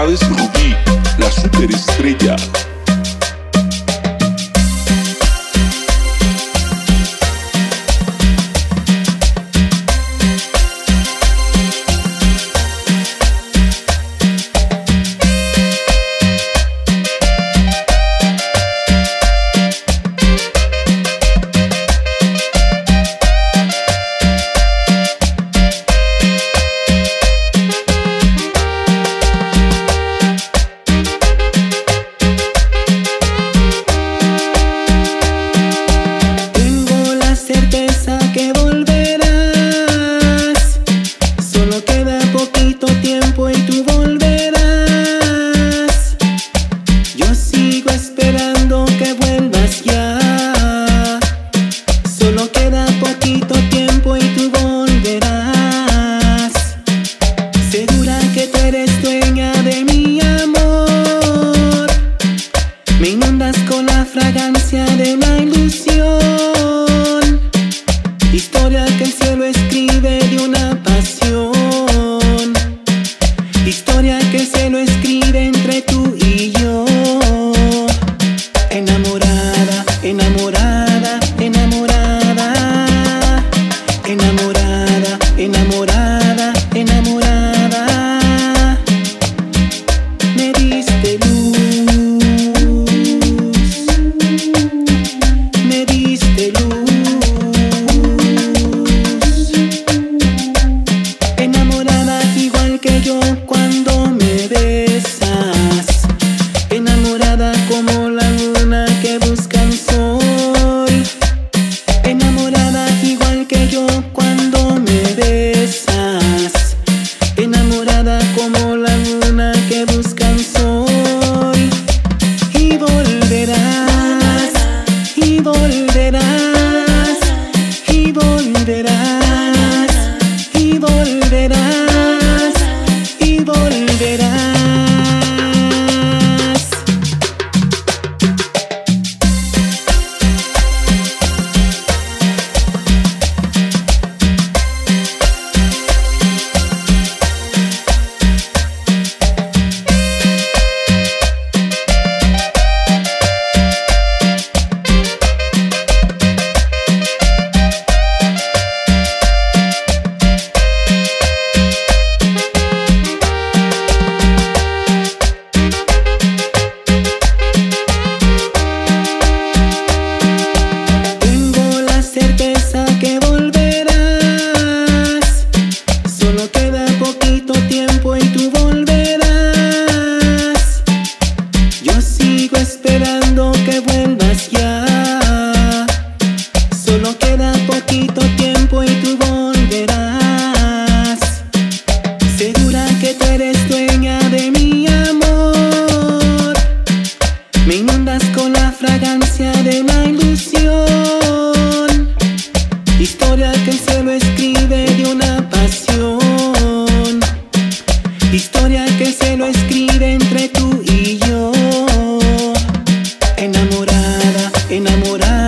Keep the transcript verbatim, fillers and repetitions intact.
es Rubí, la superestrella. Con la fragancia de la ilusión, historia que el cielo escribe de una pasión, historia que el cielo escribe entre tú y yo. Enamorada, enamorada, enamorada, enamorada, enamorada, enamorada. Me diste luz, cuando me besas, enamorada como la luna que busca el sol, enamorada igual que yo cuando me besas, enamorada como la luna que busca el sol. Y volverás, y volverás, y volverás, y volverás. Esperando que vuelvas ya, solo queda poquito tiempo y tú volverás. Segura que tú eres dueña de mi amor, me inundas con la fragancia de la ilusión, historia que el cielo escribe de una pasión, historia que el cielo escribe entre tú y yo. Enamorada, enamorada.